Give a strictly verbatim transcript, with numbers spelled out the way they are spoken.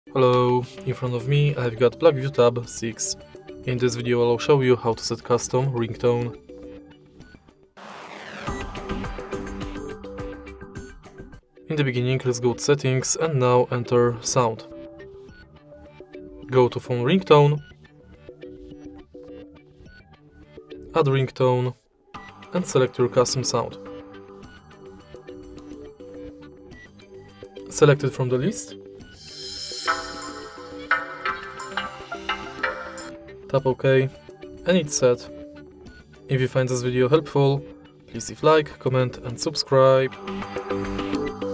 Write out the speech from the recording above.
Hello, in front of me I've got BLACKVIEW tab six. In this video I'll show you how to set custom ringtone. In the beginning let's go to settings and now enter sound. Go to phone ringtone, add ringtone and select your custom sound. Select it from the list. Tap OK and it's set. If you find this video helpful, please leave like, comment and subscribe.